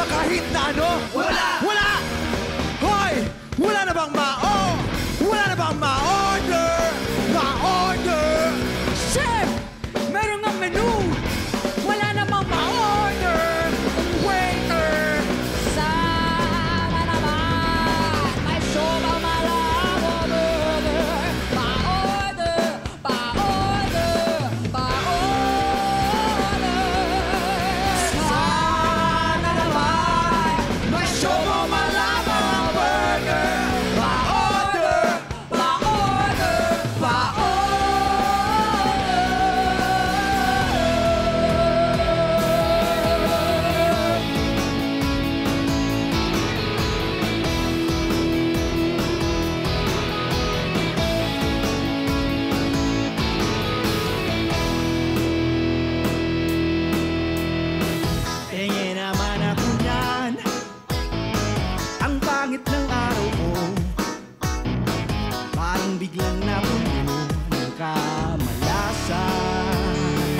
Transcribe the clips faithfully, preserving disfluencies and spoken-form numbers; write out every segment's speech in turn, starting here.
kahit na ano? Wala! Wala! Hoy! Wala na bang ma-o? Wala na bang ma-order? Ma-order? Chef! Meron nga menu! Wala na bang ma-order? Waiter! Sana naman! May siopaw malabo burger! Pa-order! Pa-order! Pa-order! Sana naman! May siopaw malabo burger! Pa-order! Pa-order! Pa-order! Tingin naman ako niyan. Ang pangit ng araw ko, parang biglang napuno ng kamalasan.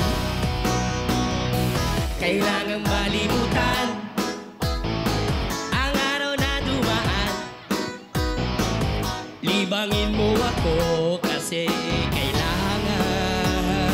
Kailangang malimutan ang araw na dumaan. Libangin mo ako kasi kailangan.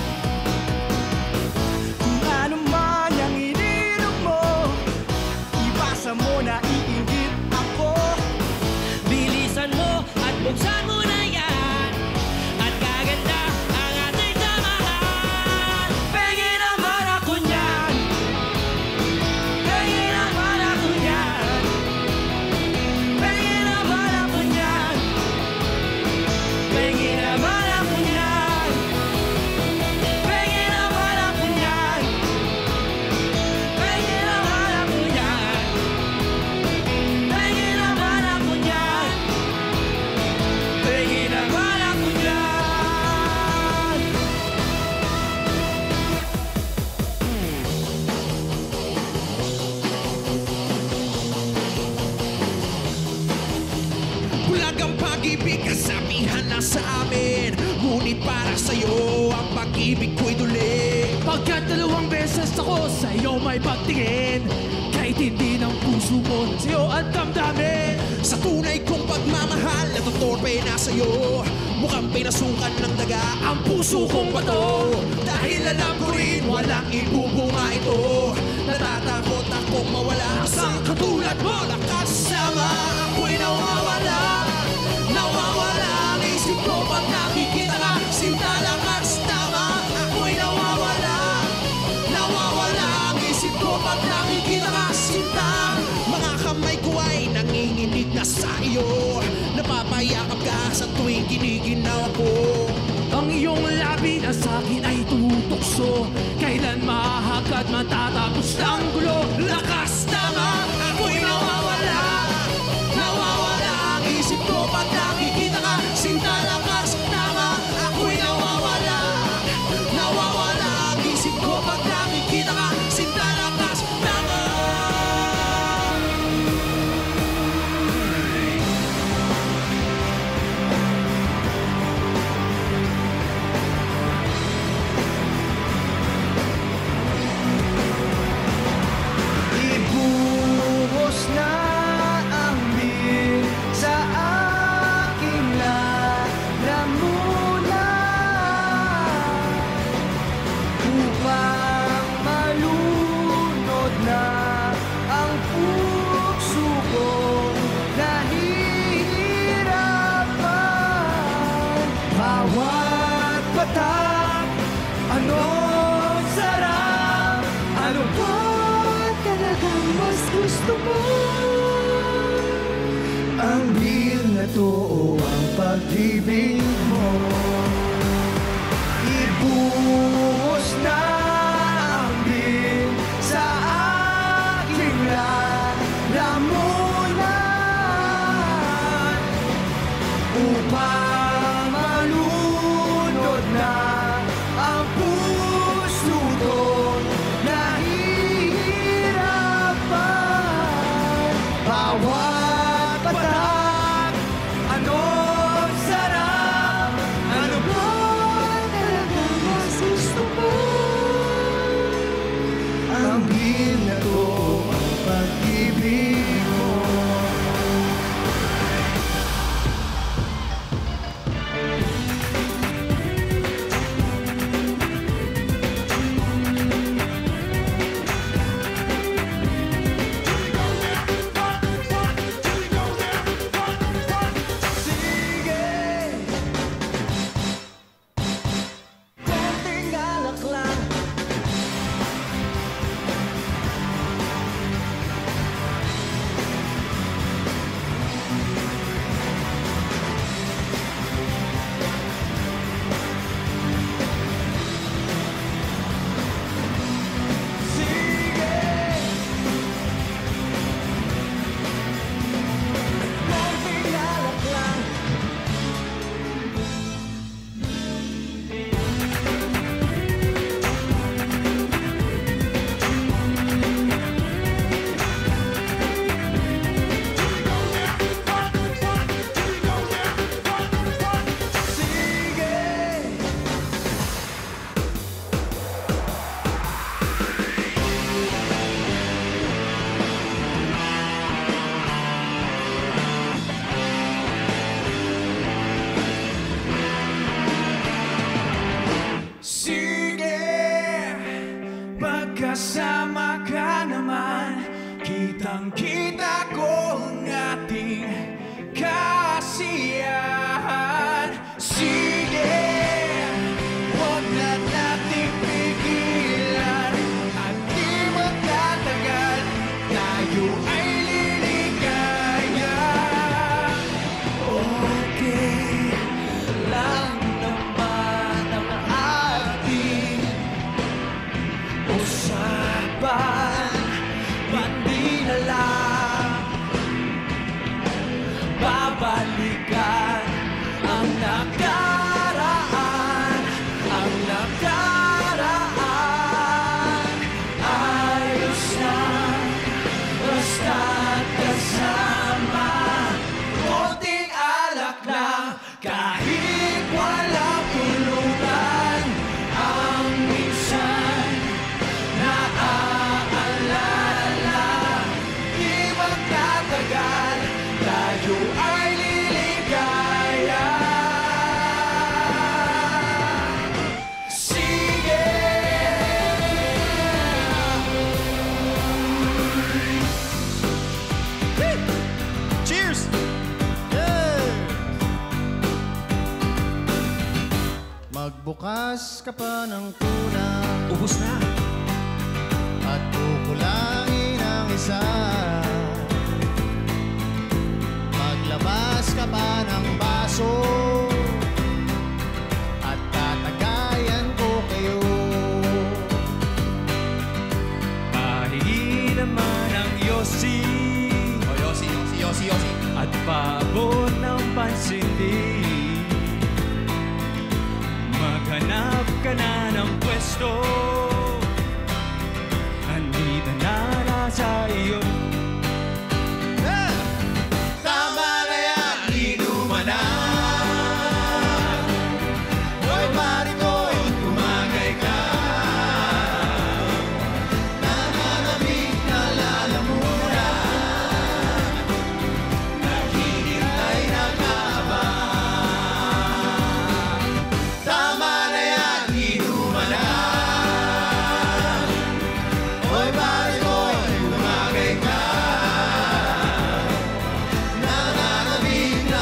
Kung ano man yung ininom mo, ibasa mo na iingit ako. Bilisan mo at buksan mo na yan. At kaganda ang ating samahan. Pengin naman ako niyan. Pengin naman ako niyan. Pengin naman ako niyan. Pengin naman ako niyan. Pengin naman ako niyan. Pengin naman ako niyan. Pengin naman ako niyan. Pengin naman ako niyan. Bulag ang pag-ibig, kasabihan na sa amin. Ngunit para sa'yo, ang pag-ibig ko'y duli. Pagkat dalawang beses ako sa'yo may pagtingin, kahit hindi ng puso ko sa'yo at damdamin. Sa tunay kong pagmamahal, natutorpe na sa'yo. Mukhang pinasukan ng daga ang puso kong bato. Dahil alam ko rin walang ibubunga ito. Natatakot akong mawala sa katulad mo. Nakasama ako'y nawawala. Nawawala ang isip ko pag nakikita ka. Sinta lang as tama, ako'y nawawala. Nawawala ang isip ko pag nakikita ka. Sinta, mga kamay ko ay nanginginig na sa iyo. Napapayakap ka sa tuwing giniginaw ko. Ang iyong labi na sa'kin ay tutukso. Kailan mahagad matatapos ang gulo? Lakas tama, ako'y nawawala. Nawawala ang isip ko pag nakikita ka. Sinta lakas tama, ako'y nawawala. Nawawala ang isip ko pag nakikita ka. Sinta lakas tama. Ibuhos na ang bil sa aking lalamunan upang malunod na ang puso kong nahihirapan. Bawat patak, ano sarap, ano ba talagang mas gusto mo? Ang bil na to o ang pag-ibig mo? Ibuhos na ang bil sa aking lalamunan upang malunod na ang puso kong nahihirapan. Bawat patak, ano sarap, ano ba talagang mas gusto mo? kasama ka naman, kitang-kita ko ang ating kasiyahan. Sige, huwag na nating pigilan at di magtatagal, tayo ay liligaya. Okay lang naman ang ating usapan, hindi na lang babalikan ang nakaraan, ang nakaraan. Ayos na, basta't kasama, konting alak lang, kahit walang tulungan. Ang minsan naaalala, di magtatagal, tayo ay liligaya. Sige! Cheers! Magbukas ka pa ng kulang Ubus na. at kukulangin ang isa. Maglabas ka pa ng baso at tatagayan ko kayo. Pahingi naman ang yosi O, Yossi, Yossi, Yossi, Yossi. at paabot ng pansindi. Maghanap ka na ng pwesto, andito na nasa iyo. Tama na yan, inuman na. Hoy, Marikoy, tumagay ka. Nananabik na lalamunan, naghihintay na kaabang. Tama na yan, inuman na. Hoy, Marikoy, tumagay ka. Nananabik na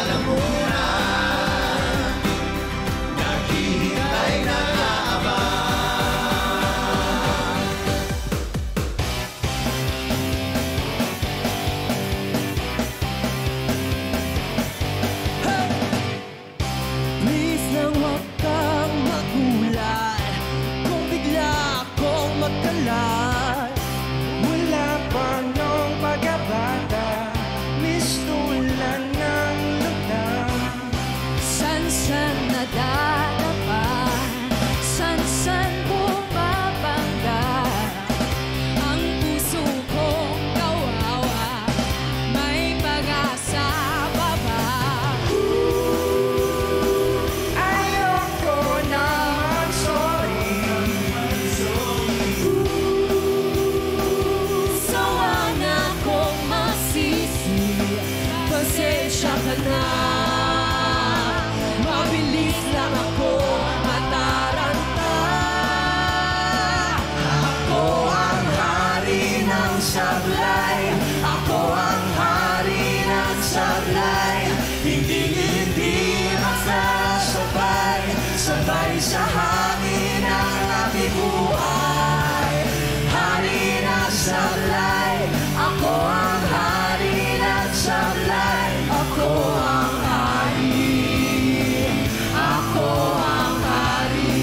lalamunan, naghihintay na kaabang. Please lang huwag kang magulat kung bigla akong magkalat. Wala pa nung pagkabata, mistulan ng lutang. San-san nadadapan, san-san bumabangga. Ang puso kong kawawa, may pag-asa pa ba? Ayoko na mag-sorry. Sawa na akong masisi, pasensya ka na. Mabilis lang ako mataranta. Ako ang hari ng sablay, ako ang hari ng sablay. Hindi hindi makasabay, sabay sa hangin ang aking buhay. Hari ng sablay, ako ang hari ng sablay. Ako ang hari, ako ang hari.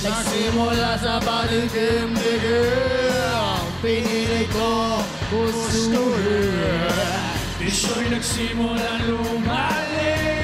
Nagsimula sa panitim-digil, pinili ko gusto rin. Iso'y nagsimula lumalim.